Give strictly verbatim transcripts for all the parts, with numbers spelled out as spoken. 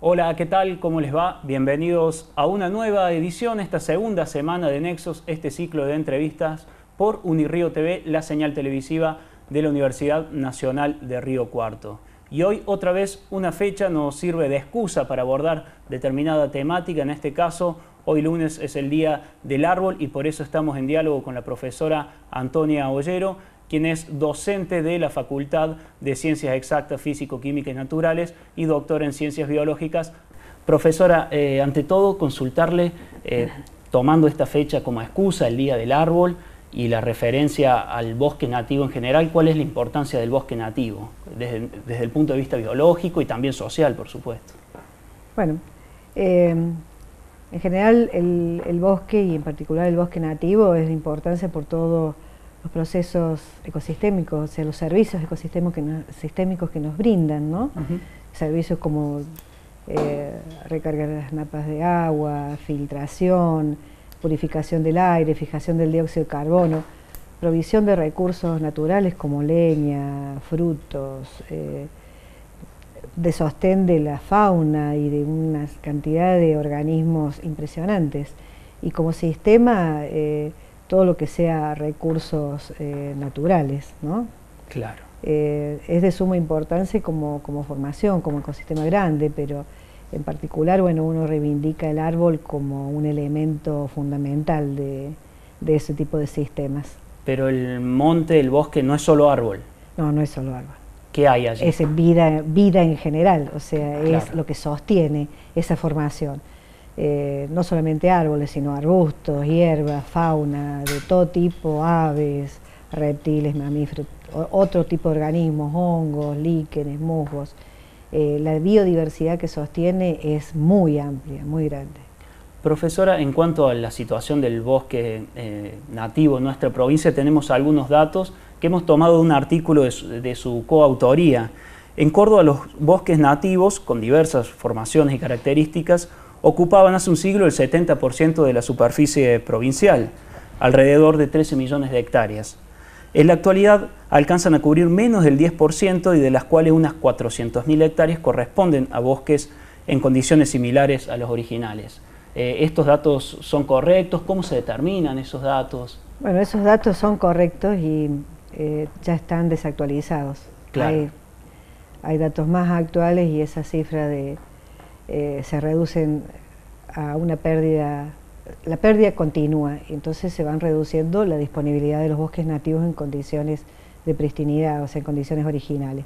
Hola, ¿qué tal? ¿Cómo les va? Bienvenidos a una nueva edición, esta segunda semana de Nexos, este ciclo de entrevistas por Unirrío T V, la señal televisiva de la Universidad Nacional de Río Cuarto. Y hoy otra vez una fecha nos sirve de excusa para abordar determinada temática. En este caso, hoy lunes es el Día del Árbol y por eso estamos en diálogo con la profesora Antonia Ollero, quien es docente de la Facultad de Ciencias Exactas, Físico, Química y Naturales y doctora en Ciencias Biológicas. Profesora, eh, ante todo consultarle, eh, tomando esta fecha como excusa, el Día del Árbol y la referencia al bosque nativo en general, ¿cuál es la importancia del bosque nativo? Desde, desde el punto de vista biológico y también social, por supuesto. Bueno, eh, en general el, el bosque y en particular el bosque nativo es de importancia por todo los procesos ecosistémicos, o sea, los servicios ecosistémicos que nos, sistémicos que nos brindan, ¿no? Uh-huh. Servicios como eh, recargar las napas de agua, filtración, purificación del aire, fijación del dióxido de carbono, provisión de recursos naturales como leña, frutos, eh, de sostén de la fauna y de una cantidad de organismos impresionantes. Y como sistema, eh, todo lo que sea recursos eh, naturales, ¿no? Claro. Eh, es de suma importancia como, como formación, como ecosistema grande, pero en particular, bueno, uno reivindica el árbol como un elemento fundamental de, de ese tipo de sistemas. Pero el monte, el bosque, no es solo árbol. No, no es solo árbol. ¿Qué hay allí? Es vida, vida en general, o sea, Claro. Es lo que sostiene esa formación. Eh, no solamente árboles, sino arbustos, hierbas, fauna, de todo tipo, aves, reptiles, mamíferos, otro tipo de organismos, hongos, líquenes, musgos. Eh, la biodiversidad que sostiene es muy amplia, muy grande. Profesora, en cuanto a la situación del bosque eh, nativo en nuestra provincia, tenemos algunos datos que hemos tomado de un artículo de su, de su coautoría. En Córdoba, los bosques nativos, con diversas formaciones y características, ocupaban hace un siglo el setenta por ciento de la superficie provincial, alrededor de trece millones de hectáreas. En la actualidad alcanzan a cubrir menos del diez por ciento y de las cuales unas cuatrocientas mil hectáreas corresponden a bosques en condiciones similares a los originales. Eh, ¿Estos datos son correctos? ¿Cómo se determinan esos datos? Bueno, esos datos son correctos y eh, ya están desactualizados. Claro. Hay, hay datos más actuales y esa cifra de Eh, se reducen a una pérdida, la pérdida continúa, entonces se van reduciendo la disponibilidad de los bosques nativos en condiciones de pristinidad, o sea, en condiciones originales.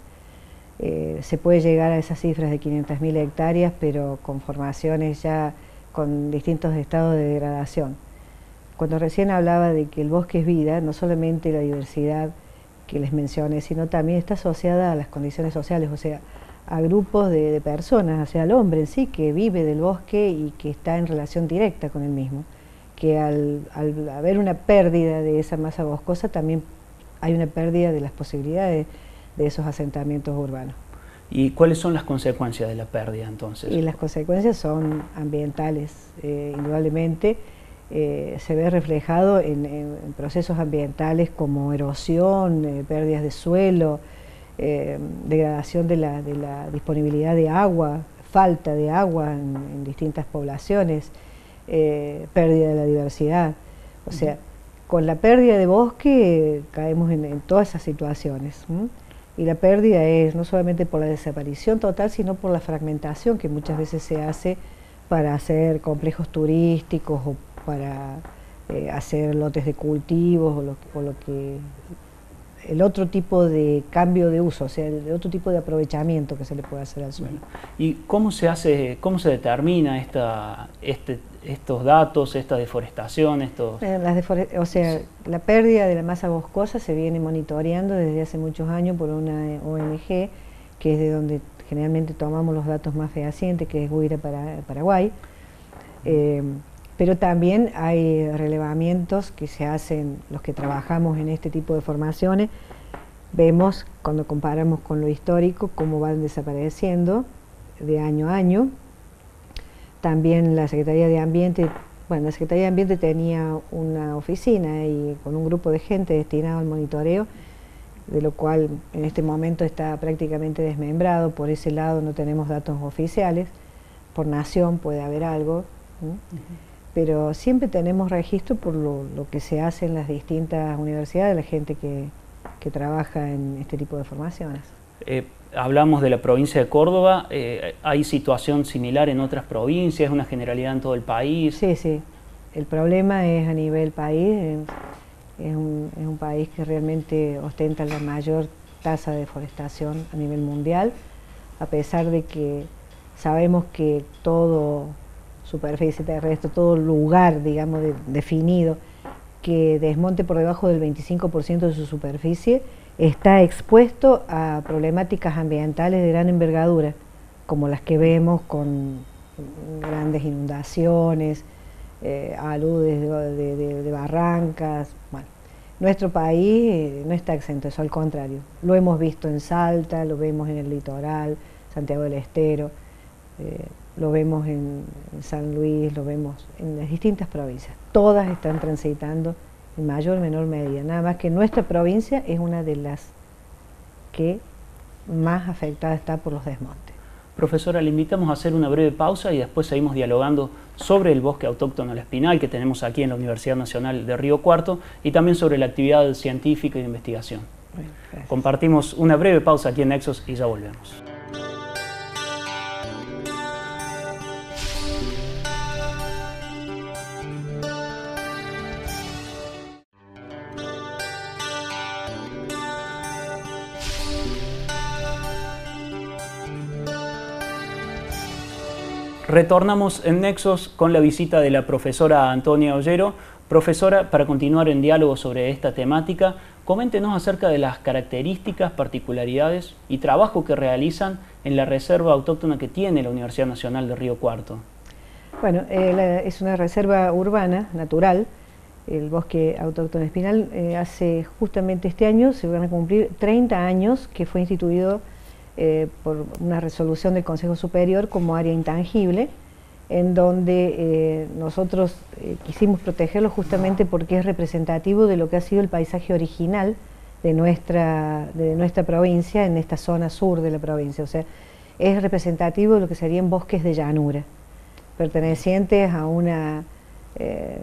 Eh, se puede llegar a esas cifras de quinientas mil hectáreas, pero con formaciones ya con distintos estados de degradación. Cuando recién hablaba de que el bosque es vida, no solamente la diversidad que les mencioné, sino también está asociada a las condiciones sociales, o sea, a grupos de, de personas, o sea, al hombre en sí que vive del bosque y que está en relación directa con el mismo, que al, al haber una pérdida de esa masa boscosa también hay una pérdida de las posibilidades de esos asentamientos urbanos. ¿Y cuáles son las consecuencias de la pérdida entonces? Y las consecuencias son ambientales, eh, indudablemente. Eh, se ve reflejado en, en, en procesos ambientales como erosión, eh, pérdidas de suelo, Eh, degradación de la, de la disponibilidad de agua, falta de agua en, en distintas poblaciones, eh, pérdida de la diversidad. O sea, con la pérdida de bosque caemos en, en todas esas situaciones. ¿m? Y la pérdida es no solamente por la desaparición total, sino por la fragmentación que muchas veces se hace para hacer complejos turísticos o para eh, hacer lotes de cultivos o lo, o lo que... el otro tipo de cambio de uso, o sea, el otro tipo de aprovechamiento que se le puede hacer al suelo. ¿Y cómo se hace, cómo se determina esta, este, estos datos, esta deforestación? Estos... Eh, las deforest o sea, la pérdida de la masa boscosa se viene monitoreando desde hace muchos años por una O N G, que es de donde generalmente tomamos los datos más fehacientes, que es Guira, para, Paraguay. Eh, Pero también hay relevamientos que se hacen, los que trabajamos en este tipo de formaciones, vemos cuando comparamos con lo histórico cómo van desapareciendo de año a año. También la Secretaría de Ambiente, bueno, la Secretaría de Ambiente tenía una oficina y con un grupo de gente destinado al monitoreo, de lo cual en este momento está prácticamente desmembrado, por ese lado no tenemos datos oficiales. por nación puede haber algo, ¿no? Uh-huh. Pero siempre tenemos registro por lo, lo que se hace en las distintas universidades, la gente que, que trabaja en este tipo de formaciones. Eh, hablamos de la provincia de Córdoba, eh, ¿hay situación similar en otras provincias? ¿Es una generalidad en todo el país? Sí, sí. El problema es a nivel país, es, es, un, es un país que realmente ostenta la mayor tasa de deforestación a nivel mundial, a pesar de que sabemos que todo superficie terrestre, todo lugar, digamos, de, definido, que desmonte por debajo del veinticinco por ciento de su superficie, está expuesto a problemáticas ambientales de gran envergadura, como las que vemos con grandes inundaciones, eh, aludes de, de, de, de barrancas. Bueno, nuestro país eh, no está exento de eso, al contrario. Lo hemos visto en Salta, lo vemos en el litoral, Santiago del Estero, eh, lo vemos en, en San Luis, lo vemos en las distintas provincias. Todas están transitando en mayor o menor medida, nada más que nuestra provincia es una de las que más afectada está por los desmontes. Profesora, le invitamos a hacer una breve pausa y después seguimos dialogando sobre el bosque autóctono El Espinal que tenemos aquí en la Universidad Nacional de Río Cuarto y también sobre la actividad científica y de investigación. Bueno, gracias. Compartimos una breve pausa aquí en Nexos y ya volvemos. Retornamos en Nexos con la visita de la profesora Antonia Ollero. Profesora, para continuar en diálogo sobre esta temática, coméntenos acerca de las características, particularidades y trabajo que realizan en la reserva autóctona que tiene la Universidad Nacional de Río Cuarto. Bueno, eh, la, es una reserva urbana, natural, el bosque autóctono Espinal. Eh, hace justamente este año se van a cumplir treinta años que fue instituido Eh, por una resolución del Consejo Superior como área intangible, en donde eh, nosotros eh, quisimos protegerlo justamente porque es representativo de lo que ha sido el paisaje original de nuestra, de nuestra provincia, en esta zona sur de la provincia. O sea, es representativo de lo que serían bosques de llanura, pertenecientes a una eh,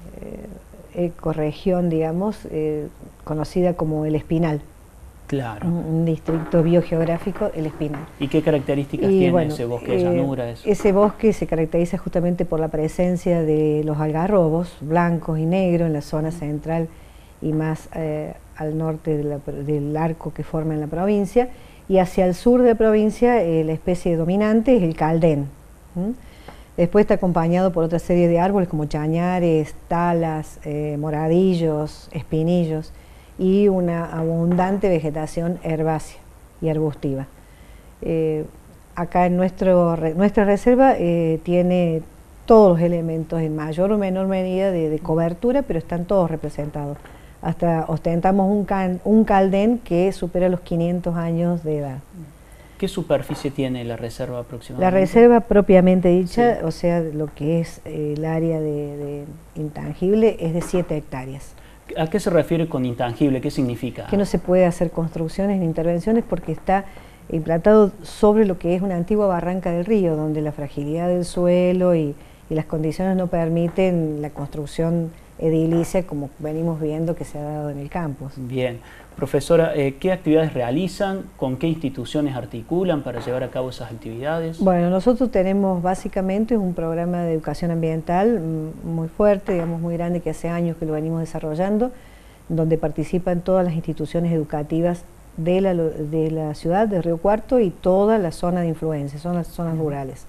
eh, ecorregión, digamos, eh, conocida como El Espinal. Claro. Un, un distrito biogeográfico, El Espinal. ¿Y qué características y, tiene bueno, ese bosque de llanura? Eh, ese bosque se caracteriza justamente por la presencia de los algarrobos blancos y negros en la zona central y más eh, al norte de la, del arco que forma en la provincia, y hacia el sur de la provincia eh, la especie dominante es el caldén. ¿Mm? Después está acompañado por otra serie de árboles como chañares, talas, eh, moradillos, espinillos, y una abundante vegetación herbácea y arbustiva. Eh, acá en nuestro, nuestra reserva eh, tiene todos los elementos en mayor o menor medida de, de cobertura, pero están todos representados. Hasta ostentamos un, can, un caldén que supera los quinientos años de edad. ¿Qué superficie tiene la reserva aproximadamente? La reserva propiamente dicha, sí. O sea, lo que es eh, el área de, de intangible, es de siete hectáreas. ¿A qué se refiere con intangible? ¿Qué significa? Que no se puede hacer construcciones ni intervenciones porque está implantado sobre lo que es una antigua barranca del río, donde la fragilidad del suelo y, y las condiciones no permiten la construcción edilicia como venimos viendo que se ha dado en el campus. Bien. Profesora, eh, ¿qué actividades realizan? ¿Con qué instituciones articulan para llevar a cabo esas actividades? Bueno, nosotros tenemos básicamente un programa de educación ambiental muy fuerte, digamos muy grande, que hace años que lo venimos desarrollando, donde participan todas las instituciones educativas de la, de la ciudad de Río Cuarto y toda la zona de influencia, son las zonas rurales.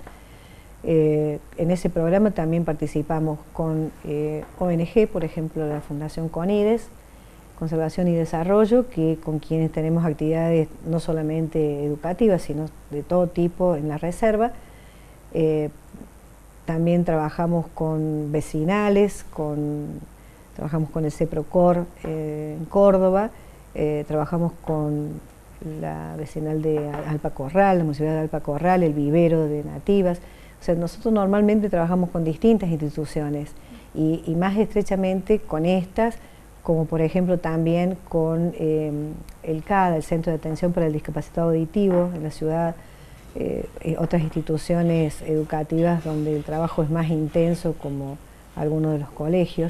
Eh, en ese programa también participamos con eh, O N G, por ejemplo la Fundación CONIDES, Conservación y Desarrollo, que con quienes tenemos actividades no solamente educativas, sino de todo tipo en la reserva. Eh, también trabajamos con vecinales, con, trabajamos con el CEPROCOR eh, en Córdoba, eh, trabajamos con la vecinal de Alpacorral, la municipalidad de Alpacorral, el vivero de nativas. O sea, nosotros normalmente trabajamos con distintas instituciones y, y más estrechamente con estas, como por ejemplo también con eh, el C A D A, el Centro de Atención para el Discapacitado Auditivo en la ciudad, eh, otras instituciones educativas donde el trabajo es más intenso, como algunos de los colegios.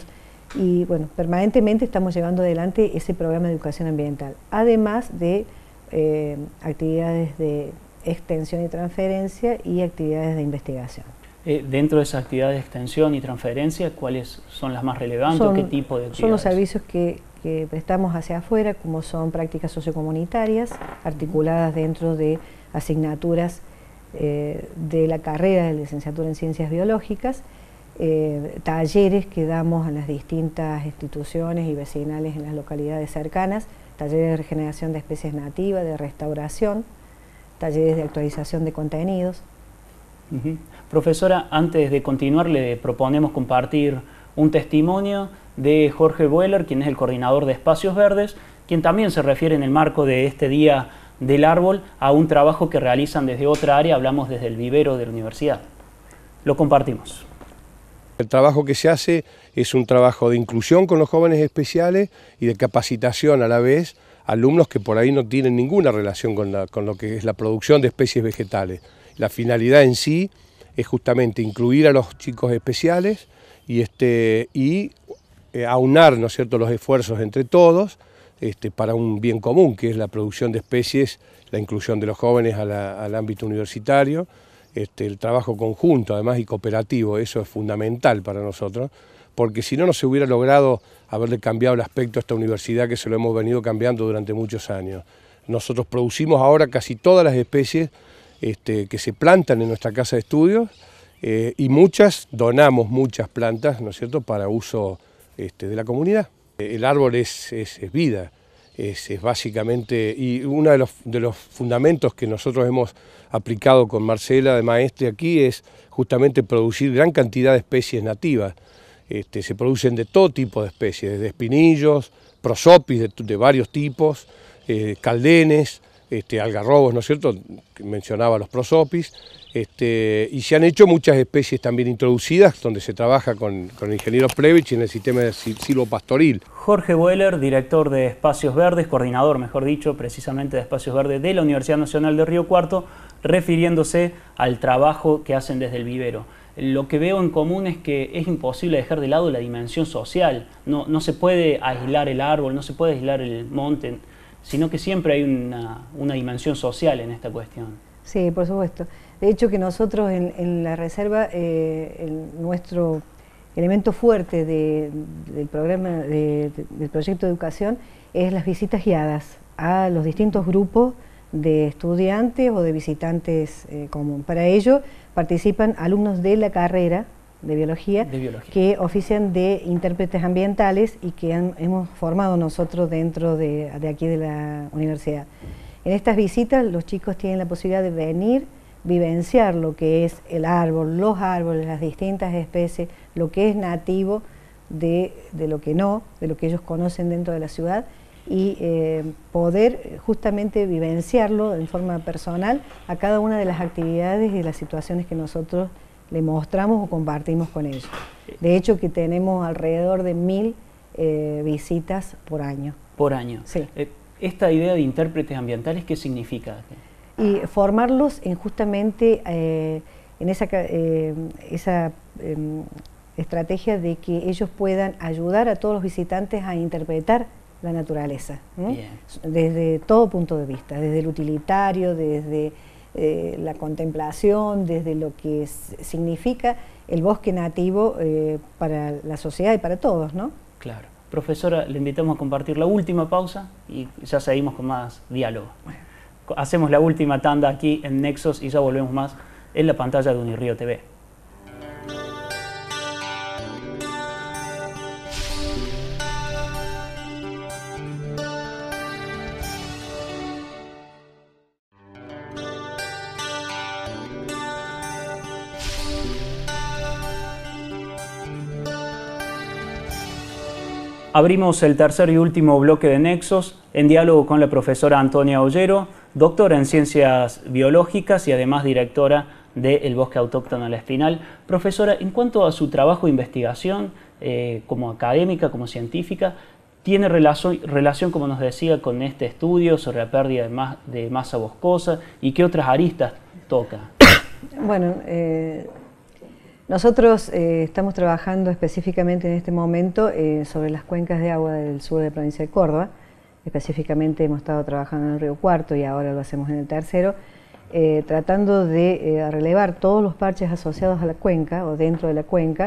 Y bueno, permanentemente estamos llevando adelante ese programa de educación ambiental, además de eh, actividades de extensión y transferencia y actividades de investigación. Eh, dentro de esas actividades de extensión y transferencia, ¿cuáles son las más relevantes? Son, ¿Qué tipo de actividades? Son los servicios que, que prestamos hacia afuera, como son prácticas sociocomunitarias, articuladas dentro de asignaturas eh, de la carrera de licenciatura en Ciencias Biológicas, eh, talleres que damos a las distintas instituciones y vecinales en las localidades cercanas, talleres de regeneración de especies nativas, de restauración, talleres de actualización de contenidos. Uh-huh. Profesora, antes de continuar le proponemos compartir un testimonio de Jorge Boeller, quien es el coordinador de Espacios Verdes, quien también se refiere en el marco de este Día del Árbol a un trabajo que realizan desde otra área, hablamos desde el vivero de la universidad. Lo compartimos. El trabajo que se hace es un trabajo de inclusión con los jóvenes especiales y de capacitación a la vez, alumnos que por ahí no tienen ninguna relación con, la, con lo que es la producción de especies vegetales. La finalidad en sí es justamente incluir a los chicos especiales y, este, y eh, aunar, ¿no es cierto?, los esfuerzos entre todos este, para un bien común, que es la producción de especies, la inclusión de los jóvenes a la, al ámbito universitario, este, el trabajo conjunto además y cooperativo, eso es fundamental para nosotros, porque si no, no se hubiera logrado haberle cambiado el aspecto a esta universidad que se lo hemos venido cambiando durante muchos años. Nosotros producimos ahora casi todas las especies Este, que se plantan en nuestra casa de estudios eh, y muchas, donamos muchas plantas, ¿no es cierto?, para uso este, de la comunidad. El árbol es, es, es vida, es, es básicamente, y uno de los, de los fundamentos que nosotros hemos aplicado con Marcela de maestre aquí es justamente producir gran cantidad de especies nativas. Este, se producen de todo tipo de especies, desde espinillos, prosopis de, de varios tipos, eh, caldenes, Este, algarrobos, ¿no es cierto?, que mencionaba los prosopis, este, y se han hecho muchas especies también introducidas, donde se trabaja con, con el ingeniero Plevich en el sistema de silvopastoril. Jorge Boeller, director de Espacios Verdes, coordinador, mejor dicho, precisamente de Espacios Verdes de la Universidad Nacional de Río Cuarto, refiriéndose al trabajo que hacen desde el vivero. Lo que veo en común es que es imposible dejar de lado la dimensión social, no, no se puede aislar el árbol, no se puede aislar el monte, sino que siempre hay una, una dimensión social en esta cuestión. Sí, por supuesto. De hecho que nosotros en, en la reserva, eh, el, nuestro elemento fuerte de, del programa, de, de, del proyecto de educación, es las visitas guiadas a los distintos grupos de estudiantes o de visitantes eh, común. Para ello participan alumnos de la carrera de biología, de biología, que ofician de intérpretes ambientales y que han, hemos formado nosotros dentro de, de aquí de la universidad. En estas visitas los chicos tienen la posibilidad de venir, vivenciar lo que es el árbol, los árboles, las distintas especies, lo que es nativo de, de lo que no, de lo que ellos conocen dentro de la ciudad, y eh, poder justamente vivenciarlo en forma personal a cada una de las actividades y las situaciones que nosotros le mostramos o compartimos con ellos. De hecho que tenemos alrededor de mil eh, visitas por año. Por año. Sí. Eh, esta idea de intérpretes ambientales, ¿qué significa? Y formarlos en justamente eh, en esa, eh, esa eh, estrategia de que ellos puedan ayudar a todos los visitantes a interpretar la naturaleza, ¿no? Bien. Desde todo punto de vista, desde el utilitario, desde Eh, la contemplación, desde lo que significa el bosque nativo eh, para la sociedad y para todos, ¿no? Claro. Profesora, le invitamos a compartir la última pausa y ya seguimos con más diálogo. Bueno. Hacemos la última tanda aquí en Nexos y ya volvemos más en la pantalla de Unirrío T V. Abrimos el tercer y último bloque de Nexos en diálogo con la profesora Antonia Ollero, doctora en Ciencias Biológicas y además directora del Bosque Autóctono La Espinal. Profesora, en cuanto a su trabajo de investigación eh, como académica, como científica, ¿tiene relación, relación, como nos decía, con este estudio sobre la pérdida de, ma de masa boscosa y qué otras aristas toca? Bueno, eh, nosotros eh, estamos trabajando específicamente en este momento eh, sobre las cuencas de agua del sur de la provincia de Córdoba. Específicamente hemos estado trabajando en el río Cuarto y ahora lo hacemos en el Tercero, eh, tratando de eh, relevar todos los parches asociados a la cuenca o dentro de la cuenca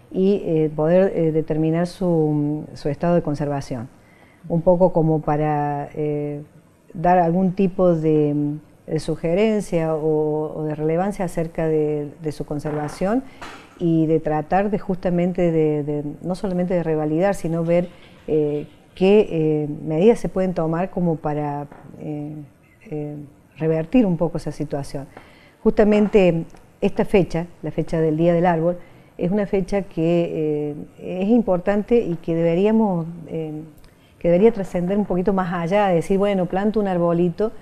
y eh, poder eh, determinar su, su estado de conservación. Un poco como para eh, dar algún tipo de, de sugerencia o, o de relevancia acerca de, de su conservación y de tratar de justamente de, de no solamente de revalidar, sino ver eh, qué eh, medidas se pueden tomar como para eh, eh, revertir un poco esa situación. Justamente esta fecha, la fecha del Día del Árbol, es una fecha que eh, es importante y que deberíamos, eh, que debería trascender un poquito más allá, de decir, bueno, planto un arbolito.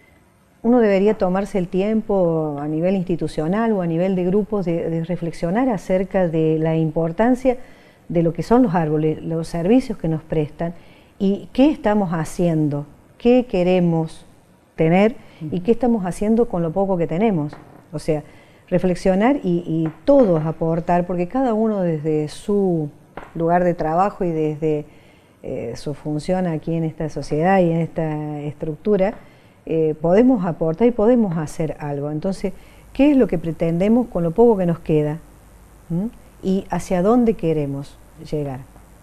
Uno debería tomarse el tiempo a nivel institucional o a nivel de grupos de, de reflexionar acerca de la importancia de lo que son los árboles, los servicios que nos prestan y qué estamos haciendo, qué queremos tener y qué estamos haciendo con lo poco que tenemos. O sea, reflexionar y, y todos aportar, porque cada uno desde su lugar de trabajo y desde eh, su función aquí en esta sociedad y en esta estructura, eh, podemos aportar y podemos hacer algo. Entonces, ¿qué es lo que pretendemos con lo poco que nos queda? ¿Mm? Y hacia dónde queremos llegar.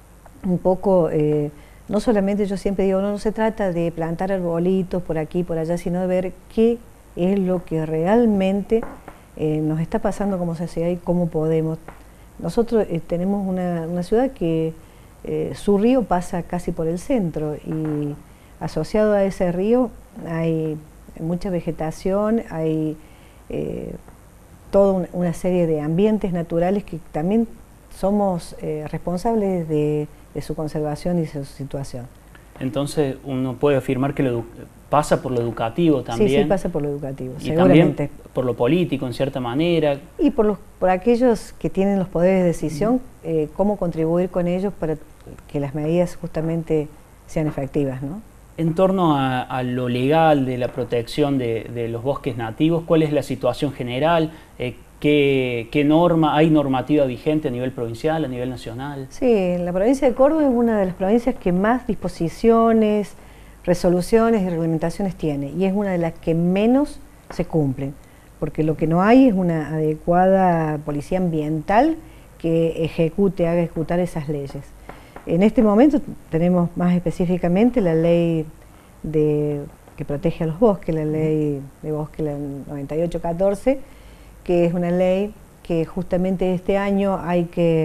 Un poco, eh, no solamente yo siempre digo, no, no se trata de plantar arbolitos por aquí, por allá, sino de ver qué es lo que realmente eh, nos está pasando como sociedad y cómo podemos. Nosotros eh, tenemos una, una ciudad que eh, su río pasa casi por el centro y asociado a ese río hay mucha vegetación, hay eh, toda un, una serie de ambientes naturales que también somos eh, responsables de, de su conservación y de su situación. Entonces uno puede afirmar que lo pasa por lo educativo también. Sí, sí, pasa por lo educativo, y seguramente. También por lo político, en cierta manera. Y por, los, por aquellos que tienen los poderes de decisión, eh, cómo contribuir con ellos para que las medidas justamente sean efectivas, ¿no? En torno a, a lo legal de la protección de, de los bosques nativos, ¿cuál es la situación general? Eh, ¿qué, ¿Qué norma, hay normativa vigente a nivel provincial, a nivel nacional? Sí, la provincia de Córdoba es una de las provincias que más disposiciones, resoluciones y reglamentaciones tiene, y es una de las que menos se cumplen, porque lo que no hay es una adecuada policía ambiental que ejecute, haga ejecutar esas leyes. En este momento tenemos más específicamente la ley de, que protege a los bosques, la ley de bosque, la noventa y ocho catorce, que es una ley que justamente este año hay que,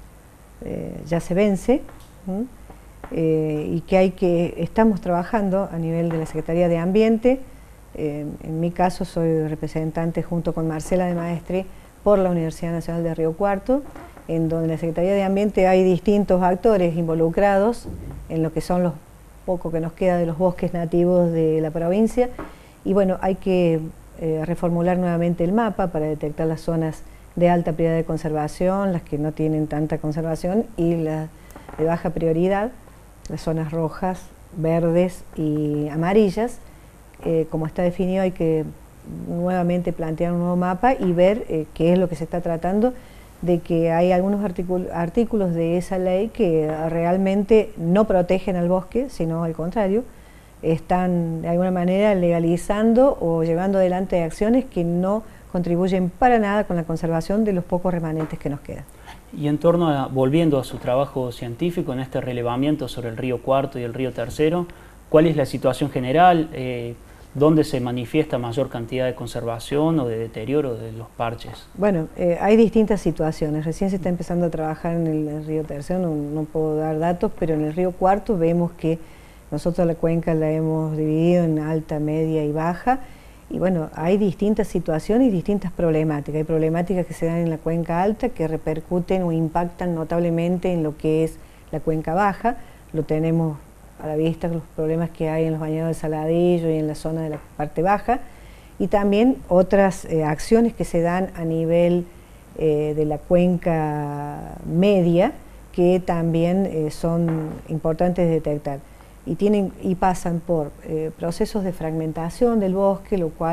eh, ya se vence, ¿sí? eh, y que hay que, estamos trabajando a nivel de la Secretaría de Ambiente. Eh, en mi caso soy representante junto con Marcela de Maestri por la Universidad Nacional de Río Cuarto, en donde en la Secretaría de Ambiente hay distintos actores involucrados en lo que son los poco que nos queda de los bosques nativos de la provincia, y bueno, hay que eh, reformular nuevamente el mapa para detectar las zonas de alta prioridad de conservación, las que no tienen tanta conservación, y las de baja prioridad, las zonas rojas, verdes y amarillas. Eh, como está definido, hay que nuevamente plantear un nuevo mapa y ver eh, qué es lo que se está tratando, de que hay algunos artículos de esa ley que realmente no protegen al bosque, sino al contrario, están de alguna manera legalizando o llevando adelante acciones que no contribuyen para nada con la conservación de los pocos remanentes que nos quedan. Y en torno a, volviendo a su trabajo científico en este relevamiento sobre el río Cuarto y el río Tercero, ¿cuál es la situación general? Eh, ¿Dónde se manifiesta mayor cantidad de conservación o de deterioro de los parches? Bueno, eh, hay distintas situaciones. Recién se está empezando a trabajar en el, el río Tercero, no, no puedo dar datos, pero en el río Cuarto vemos que nosotros la cuenca la hemos dividido en alta, media y baja, y bueno, hay distintas situaciones y distintas problemáticas. Hay problemáticas que se dan en la cuenca alta que repercuten o impactan notablemente en lo que es la cuenca baja. Lo tenemos a la vista, los problemas que hay en los bañados de Saladillo y en la zona de la parte baja, y también otras eh, acciones que se dan a nivel eh, de la cuenca media, que también eh, son importantes de detectar, y, tienen, y pasan por eh, procesos de fragmentación del bosque, lo cual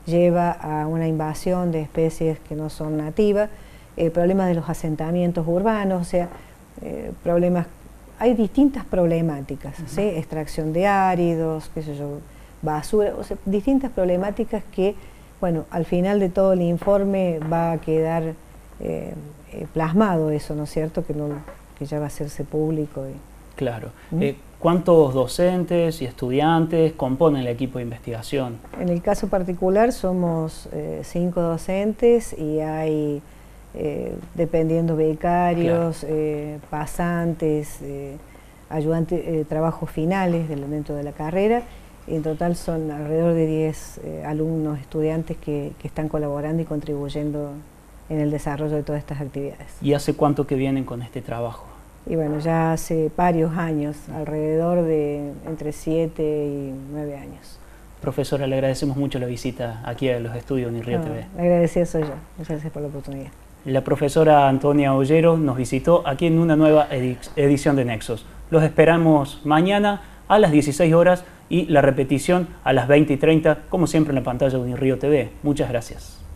lleva a una invasión de especies que no son nativas, el problema de los asentamientos urbanos, o sea, eh, problemas, hay distintas problemáticas, uh-huh. ¿sí? Extracción de áridos, qué sé yo, basura, o sea, distintas problemáticas que, bueno, al final de todo el informe va a quedar eh, eh, plasmado eso, ¿no es cierto?, que, no, que ya va a hacerse público. Y, claro. ¿Mm? Eh, ¿Cuántos docentes y estudiantes componen el equipo de investigación? En el caso particular somos eh, cinco docentes y hay, eh, dependiendo, becarios, claro. eh, pasantes, eh, ayudantes, eh, trabajos finales del, dentro de la carrera. En total son alrededor de diez eh, alumnos, estudiantes que, que están colaborando y contribuyendo en el desarrollo de todas estas actividades. ¿Y hace cuánto que vienen con este trabajo? Y bueno, ya hace varios años, alrededor de entre siete y nueve años. Profesora, le agradecemos mucho la visita aquí a los estudios de Unirrío no, T V. La agradecida soy yo. Muchas gracias por la oportunidad. La profesora Antonia Ollero nos visitó aquí en una nueva edición de Nexos. Los esperamos mañana a las dieciséis horas y la repetición a las veinte y treinta, como siempre en la pantalla de Unirrío T V. Muchas gracias.